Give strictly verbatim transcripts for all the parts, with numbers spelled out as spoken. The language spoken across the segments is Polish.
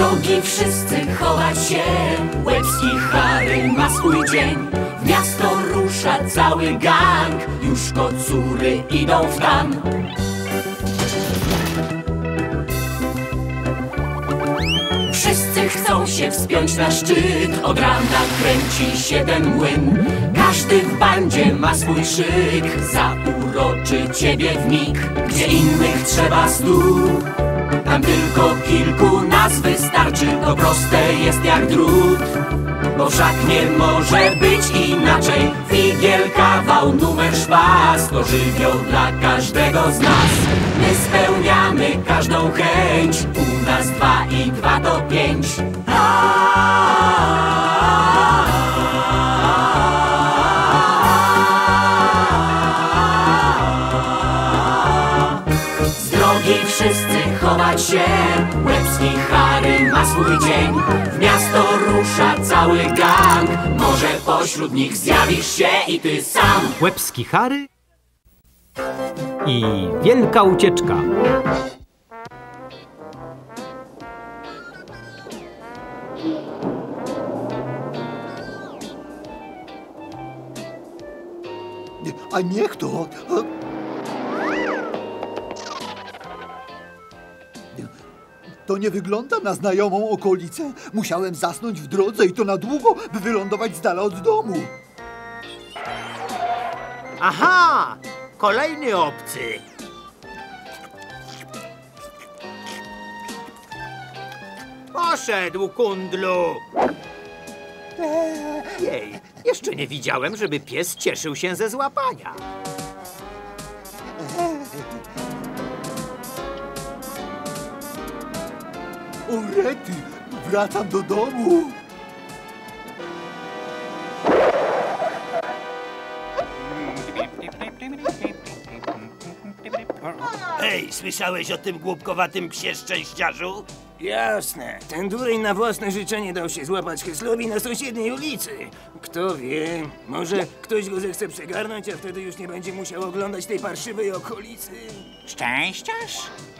drogi wszyscy chować się, łebski Harry ma swój dzień. W miasto rusza cały gang, już kocury idą w tam. Wszyscy chcą się wspiąć na szczyt, od rana kręci się ten młyn. Każdy w bandzie ma swój szyk, zauroczy ciebie w mig. Gdzie innych trzeba stu, tam tylko kilku nas wystarczy. To proste jest jak drut, bo wszak nie może być inaczej. Figiel, kawał, numer, szpas to żywioł dla każdego z nas. My spełniamy każdą chęć, u nas dwa i dwa to pięć. Z drogi wszyscy chować się, łebski Harry ma swój dzień. W miasto rusza cały gang, może pośród nich zjawisz się i ty sam. Łebski Harry i wielka ucieczka. A niech to... To nie wygląda na znajomą okolicę. Musiałem zasnąć w drodze i to na długo, by wylądować z dala od domu. Aha! Kolejny obcy. Poszedł, kundlu. Jej, jeszcze nie widziałem, żeby pies cieszył się ze złapania. O rety, wracam do domu. Hej, słyszałeś o tym głupkowatym psie szczęściarzu? Jasne. Ten dureń na własne życzenie dał się złapać Hyslow'owi na sąsiedniej ulicy. Kto wie, może ktoś go zechce przegarnąć, a wtedy już nie będzie musiał oglądać tej parszywej okolicy. Szczęściarz?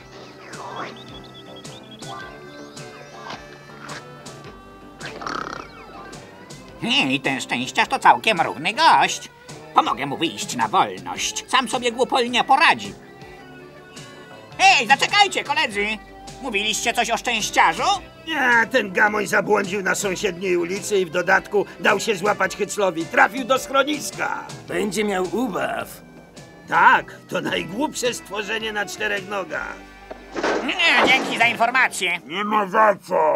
Hej, ten szczęściarz to całkiem równy gość. Pomogę mu wyjść na wolność. Sam sobie głupolnie poradzi. Hej, zaczekajcie, koledzy! Mówiliście coś o szczęściarzu? A, ten gamoń zabłądził na sąsiedniej ulicy i w dodatku dał się złapać Hyclowi. Trafił do schroniska. Będzie miał ubaw. Tak, to najgłupsze stworzenie na czterech nogach. Nie, dzięki za informację. Nie ma za co.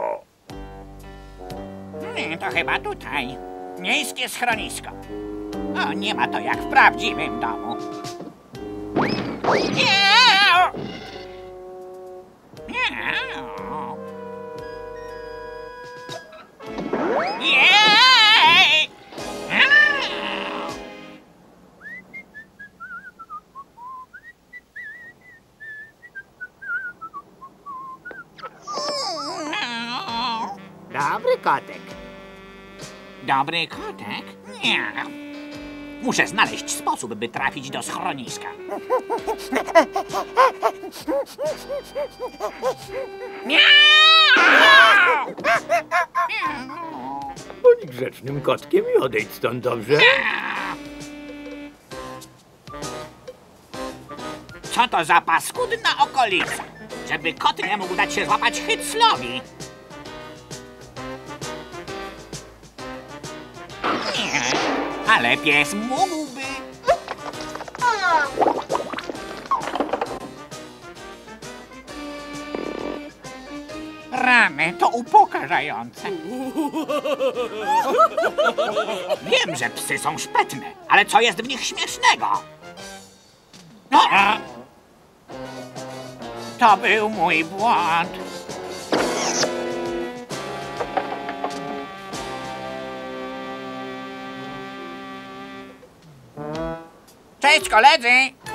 Hmm, to chyba tutaj. Miejskie schronisko. O, nie ma to jak w prawdziwym domu. Miau! Miau! Jej! Miau! Dobry kotek. Dobry kotek? Nie. Muszę znaleźć sposób, by trafić do schroniska. Bądź grzecznym kotkiem i odejdź stąd, dobrze? Co to za paskudna okolica? Żeby kot nie mógł dać się złapać Hyclowi. Nie, ale pies mógłby. Rany, to upokarzające. Wiem, że psy są szpetne, ale co jest w nich śmiesznego? No. To był mój błąd. Cześć, koledzy!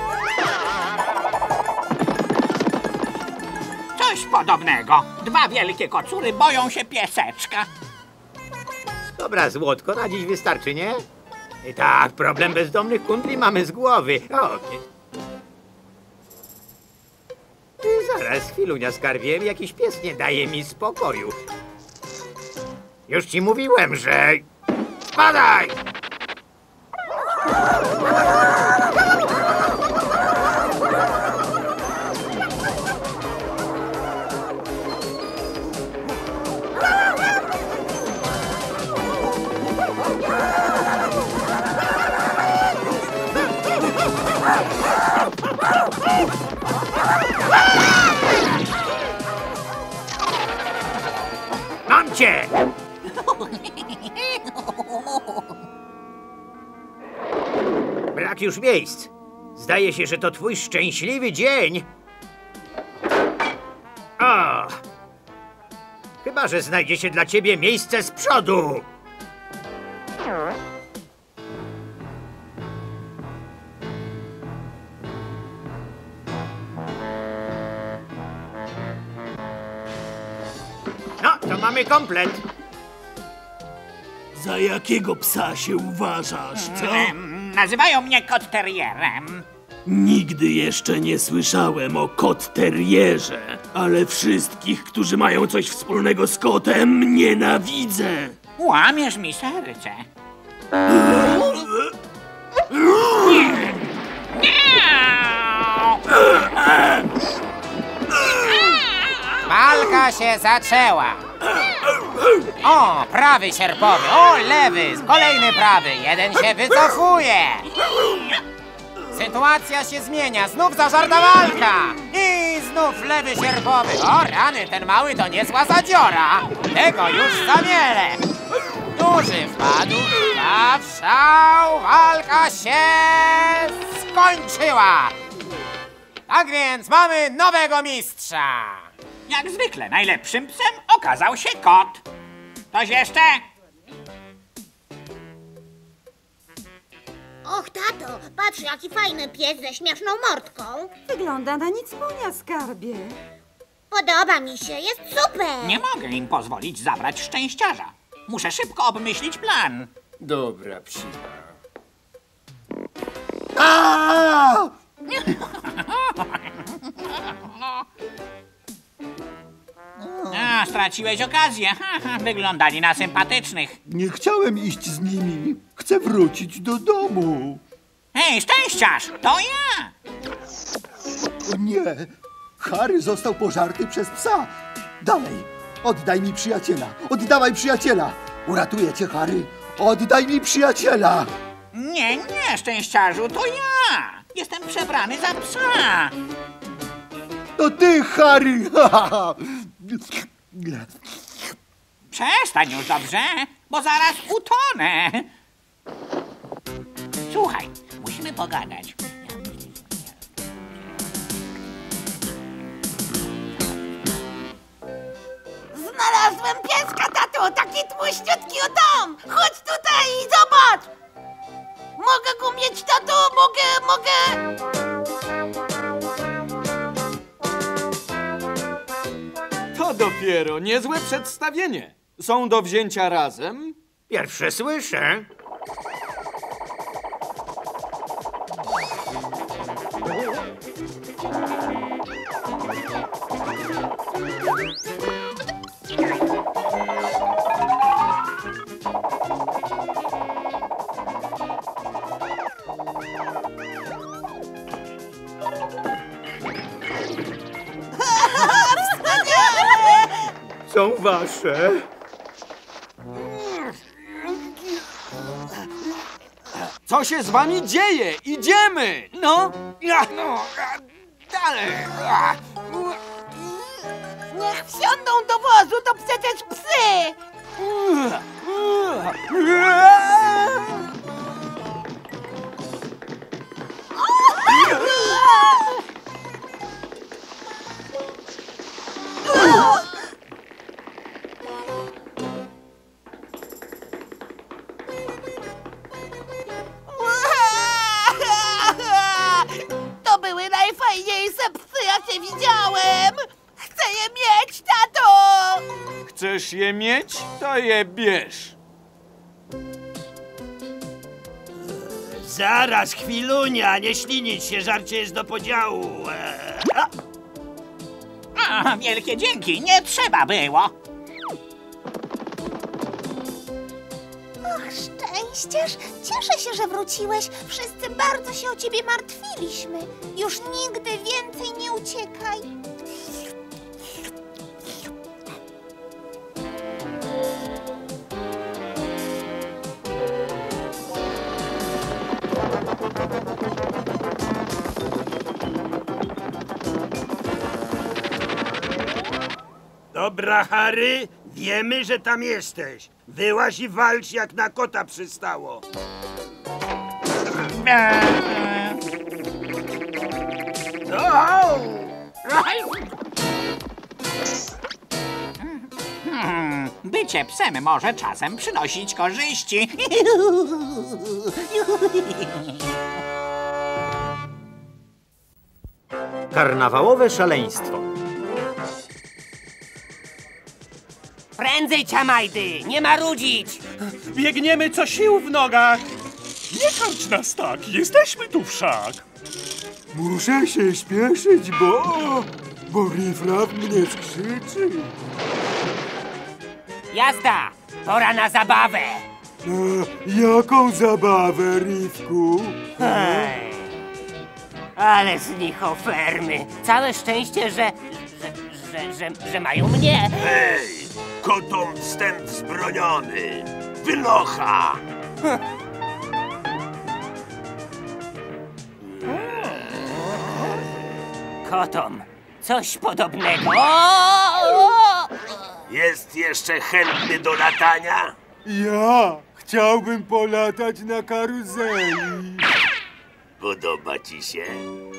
Coś podobnego. Dwa wielkie kocury boją się pieseczka. Dobra, Złotko, na dziś wystarczy, nie? I tak, problem bezdomnych kundli mamy z głowy. O, nie. Zaraz, chwilunia, skarbie, jakiś pies nie daje mi spokoju. Już ci mówiłem, że... Spadaj! Mam cię! Brak już miejsc. Zdaje się, że to twój szczęśliwy dzień. O! Chyba że znajdzie się dla ciebie miejsce z przodu. No, to mamy komplet. Za jakiego psa się uważasz, co? Em, Nazywają mnie kot terrierem. Nigdy jeszcze nie słyszałem o kot terrierze, ale wszystkich, którzy mają coś wspólnego z kotem, nienawidzę. Łamiesz mi serce. Walka się zaczęła. O, prawy sierpowy, o, lewy, kolejny prawy, jeden się wycofuje. Sytuacja się zmienia, znów zażarta walka. I znów lewy sierpowy. O, rany, ten mały to niezła zadziora. Tego już za wiele. Duży wpadł, a w szał, walka się skończyła. Tak więc mamy nowego mistrza. Jak zwykle najlepszym psem okazał się kot. Ktoś jeszcze? Och, tato, patrz, jaki fajny pies ze śmieszną mordką. Wygląda na nicponia, skarbie. Podoba mi się, jest super. Nie mogę im pozwolić zabrać szczęściarza. Muszę szybko obmyślić plan. Dobra, psina. A! A, straciłeś okazję. Wyglądali na sympatycznych. Nie chciałem iść z nimi. Chcę wrócić do domu. Hej, szczęściarz, to ja! O nie! Harry został pożarty przez psa. Dalej! Oddaj mi przyjaciela! Oddawaj przyjaciela! Uratuję cię, Harry! Oddaj mi przyjaciela! Nie, nie, szczęściarzu, to ja! Jestem przebrany za psa. To ty, Harry! Przestań już, dobrze? Bo zaraz utonę. Słuchaj, musimy pogadać. Znalazłem pieska, tato, taki tłuściutki o dom. Chodź tutaj i zobacz. Mogę go mieć, tato, mogę, mogę. To dopiero niezłe przedstawienie. Są do wzięcia razem? Pierwsze słyszę. Są wasze. Co się z wami dzieje? Idziemy! No! No! Dalej! Niech wsiądą do wozu, to przecież psy. To były najfajniejsze psy, jakie widziałem. Chcę je mieć, tato. Chcesz je mieć? To je bierz. Zaraz, chwilunia, nie ślinić się, żarcie jest do podziału. Eee, a. A, wielkie dzięki, nie trzeba było. Och, szczęściarz, cieszę się, że wróciłeś. Wszyscy bardzo się o ciebie martwiliśmy. Już nigdy więcej nie uciekaj. Dobra, Harry, wiemy, że tam jesteś. Wyłaź i walcz, jak na kota przystało. Hmm, bycie psem może czasem przynosić korzyści. Karnawałowe szaleństwo. Prędzej, ciamajdy! Nie marudzić! Biegniemy co sił w nogach! Nie karcz nas tak, jesteśmy tu wszak! Muszę się śpieszyć, bo... bo Riff-Raff mnie skrzyczy. Jazda! Pora na zabawę! E, jaką zabawę, Riffku? Hej. Ale z nich ofermy! Całe szczęście, że... że, że, że, że mają mnie! Hej! Kotom wstęp wzbroniony! Wynocha! Kotom, coś podobnego. Jest jeszcze chętny do latania? Ja chciałbym polatać na karuzeli. Podoba ci się?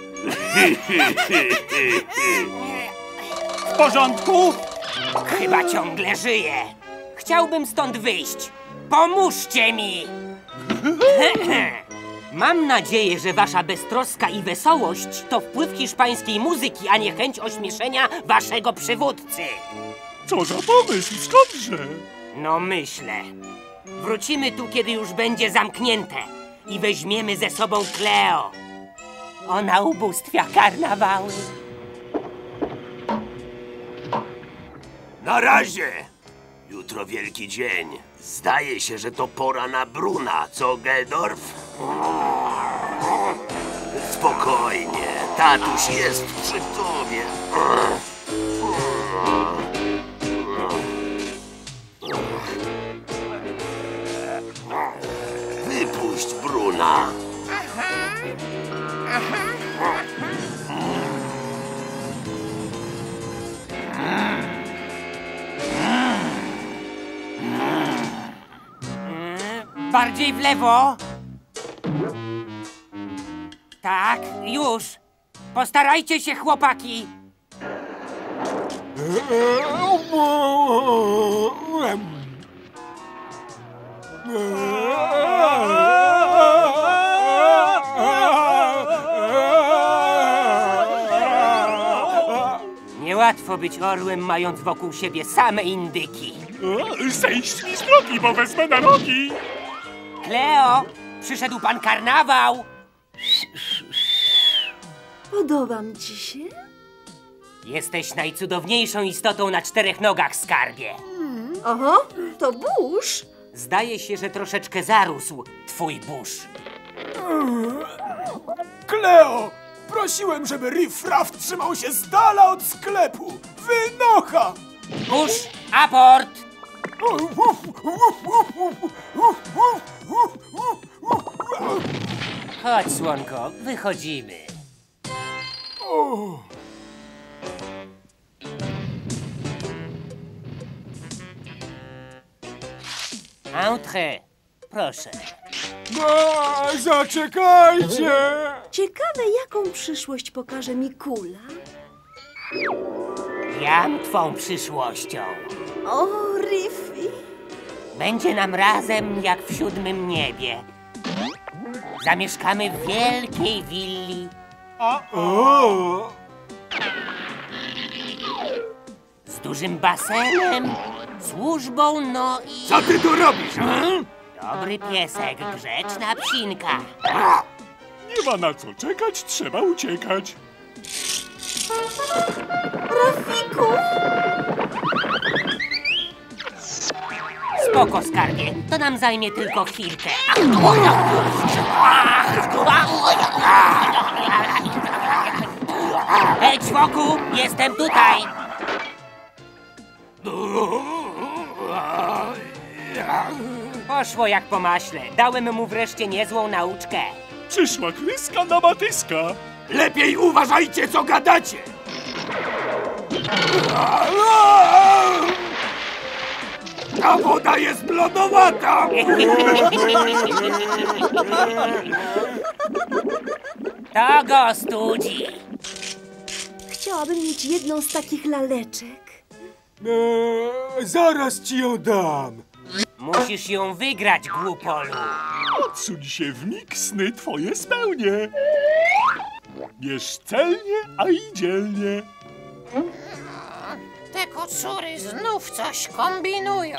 W porządku? Chyba ciągle żyje. Chciałbym stąd wyjść. Pomóżcie mi! Mam nadzieję, że wasza beztroska i wesołość to wpływ hiszpańskiej muzyki, a nie chęć ośmieszenia waszego przywódcy. Co za pomysł, skądże? No myślę. Wrócimy tu, kiedy już będzie zamknięte i weźmiemy ze sobą Cleo. Ona ubóstwia karnawały. Na razie! Jutro wielki dzień. Zdaje się, że to pora na Bruna, co, Geldorf? Spokojnie, tatuś jest przy tobie. Wypuść Bruna. Bardziej w lewo. Tak, już. Postarajcie się, chłopaki. Niełatwo być orłem, mając wokół siebie same indyki. Zejść mi z drogi, bo wezmę na nogi! Cleo, przyszedł pan karnawał. Podobam ci się? Jesteś najcudowniejszą istotą na czterech nogach, skarbie. Hmm. Oho, to burz. Zdaje się, że troszeczkę zarósł twój burz. Cleo! Prosiłem, żeby Riff-Raff trzymał się z dala od sklepu! Wynocha! Burz, aport! Chodź, słonko, wychodzimy. Entrez, proszę. A, zaczekajcie! Ciekawe, jaką przyszłość pokaże mi kula. Jam twą przyszłością. O, Riffy. Będzie nam razem jak w siódmym niebie. Zamieszkamy w wielkiej willi. O! Z dużym basenem, służbą, no i... Co ty tu robisz, hmm? Dobry piesek, grzeczna psinka. Nie ma na co czekać, trzeba uciekać. Rafiku! Spoko, skarbie. To nam zajmie tylko chwilkę. Hej, czwoku! Jestem tutaj! Poszło jak po maśle. Dałem mu wreszcie niezłą nauczkę. Przyszła kryska na batyska. Lepiej uważajcie, co gadacie! Ta woda jest lodowata! To go studzi. Chciałabym mieć jedną z takich laleczek. Eee, zaraz ci ją dam. Musisz ją wygrać, głupolu. Odsuń się w mig, sny twoje spełnię. Bierz celnie, a i dzielnie. Te koczury znów coś kombinują.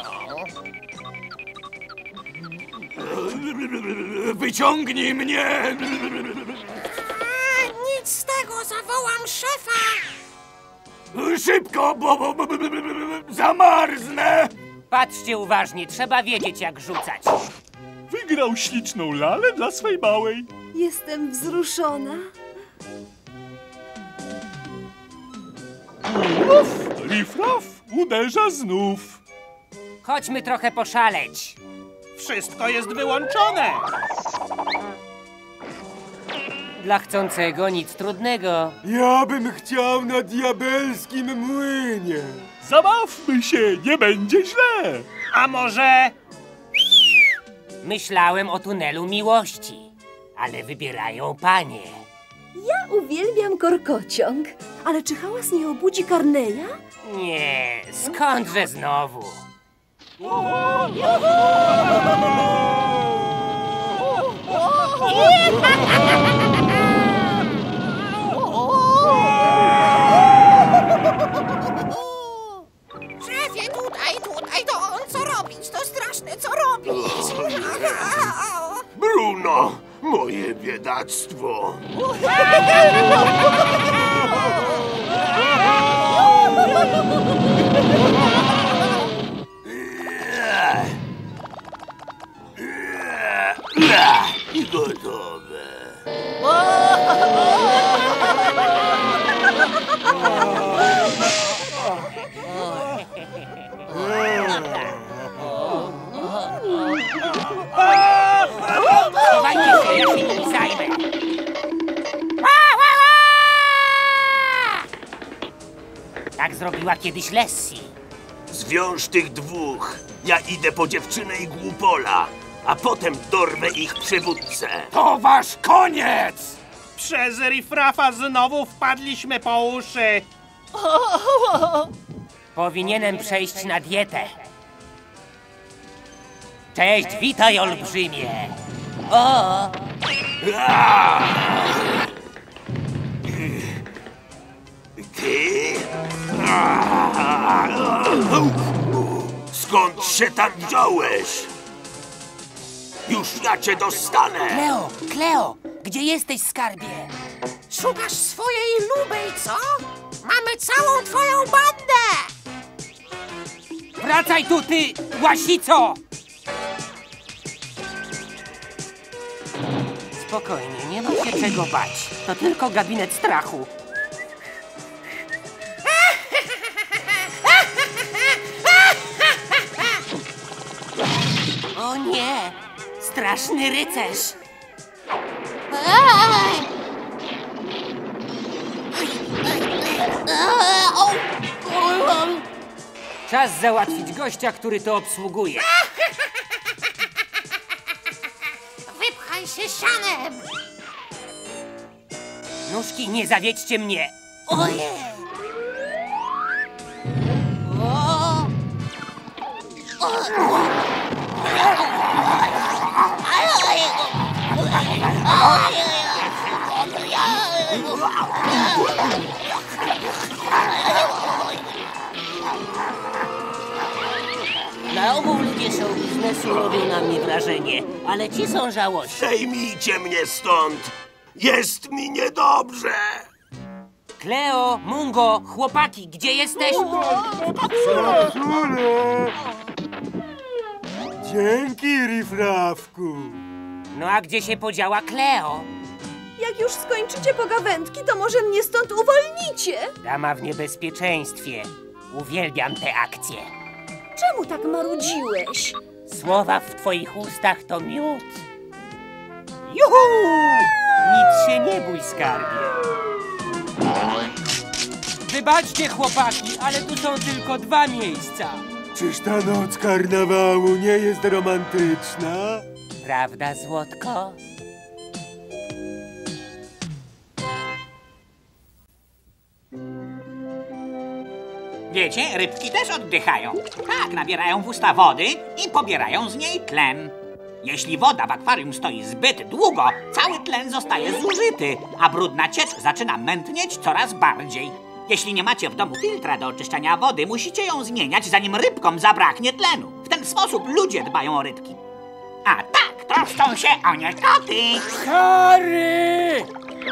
Wyciągnij mnie! Nic z tego, zawołam szefa. Szybko, bo, bo, bo, bo, bo, bo zamarznę! Patrzcie uważnie, trzeba wiedzieć, jak rzucać. Wygrał śliczną lalę dla swej małej. Jestem wzruszona. Uf, Rifraf uderza znów. Chodźmy trochę poszaleć. Wszystko jest wyłączone. Dla chcącego nic trudnego. Ja bym chciał na diabelskim młynie. Zabawmy się, nie będzie źle. A może... Myślałem o tunelu miłości, ale wybierają panie. Ja uwielbiam korkociąg. Ale czy hałas nie obudzi Karneja? Nie, skądże znowu? Szefie, tutaj, tutaj, to on co robić? To straszne, co robić? Bruno, moje biedactwo. I gotowe. Chowajcie się, ja się nimi zajmę. Tak zrobiła kiedyś Lessie. Zwiąż tych dwóch. Ja idę po dziewczynę i głupola, a potem dorwę ich przywódcę. To wasz koniec! Przez Rifrafa znowu wpadliśmy po uszy. Powinienem przejść na dietę. Cześć, witaj, olbrzymie. O! Ty? Skąd się tak wziąłeś? Już ja cię dostanę! Kleo, Kleo, gdzie jesteś, skarbie? Szukasz swojej lubej, co? Mamy całą twoją bandę! Wracaj tu, ty, łasico! Spokojnie, nie ma się czego bać. To tylko gabinet strachu. O nie! Straszny rycerz! Czas załatwić gościa, który to obsługuje. Wypchaj się sianem! Nóżki, nie zawiedźcie mnie! Ojej! O! O! Na ogół ludzie show biznesu robią na mnie wrażenie, ale ci są żałośni. Zdejmijcie mnie stąd! Jest mi niedobrze! Kleo, Mungo, chłopaki, gdzie jesteś? Dzięki, Rifrafku. No a gdzie się podziała Kleo? Jak już skończycie pogawędki, to może mnie stąd uwolnicie? Dama w niebezpieczeństwie. Uwielbiam te akcje. Czemu tak marudziłeś? Słowa w twoich ustach to miód. Juhu! Nic się nie bój, skarbie. Wybaczcie, chłopaki, ale tu są tylko dwa miejsca. Czyż ta noc karnawału nie jest romantyczna? Prawda, Złotko? Wiecie, rybki też oddychają. Tak, nabierają w usta wody i pobierają z niej tlen. Jeśli woda w akwarium stoi zbyt długo, cały tlen zostaje zużyty, a brudna ciecz zaczyna mętnieć coraz bardziej. Jeśli nie macie w domu filtra do oczyszczania wody, musicie ją zmieniać, zanim rybkom zabraknie tlenu. W ten sposób ludzie dbają o rybki. A tak, troszczą się o nie koty. Harry!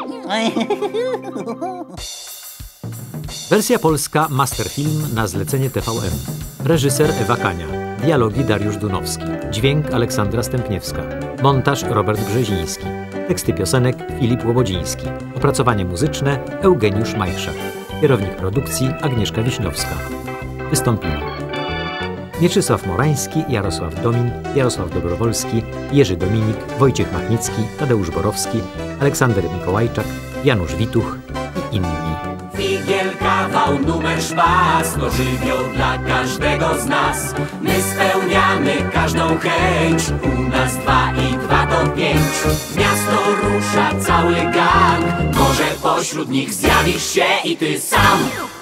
Wersja polska Masterfilm na zlecenie T V M. Reżyser Ewa Kania. Dialogi Dariusz Dunowski. Dźwięk Aleksandra Stępniewska. Montaż Robert Brzeziński. Teksty piosenek Filip Łobodziński. Opracowanie muzyczne Eugeniusz Majchrzak. Kierownik produkcji Agnieszka Wiśniowska. Wystąpili Mieczysław Morański, Jarosław Domin, Jarosław Dobrowolski, Jerzy Dominik, Wojciech Machnicki, Tadeusz Borowski, Aleksander Mikołajczak, Janusz Wituch i inni. Figiel, kawał, numer, szpas, no żywioł dla każdego z nas. My spełniamy każdą chęć, u nas dwa i dwa to pięć. W miasto rusza cały gang, może pośród nich zjawisz się i ty sam.